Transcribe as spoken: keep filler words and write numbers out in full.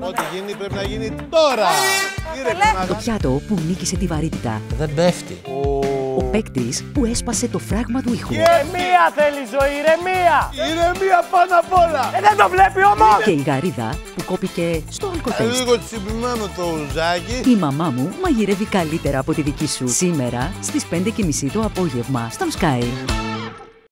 Ό,τι γίνει πρέπει να γίνει τώρα. Το πιάτο που νίκησε τη βαρύτητα. Δεν πέφτει. Ο παίκτης που έσπασε το φράγμα του ήχου. Ηρεμία θέλει ζωή, ηρεμία! Ηρεμία πάνω απ' όλα. Ε, δεν το βλέπει όμως! Και η γαρίδα που κόπηκε στο αλκοτέστ. Λίγο τσιμπημένο το ουζάκι. Η μαμά μου μαγειρεύει καλύτερα από τη δική σου. Σήμερα στις πέντε και μισή το απόγευμα στον Sky.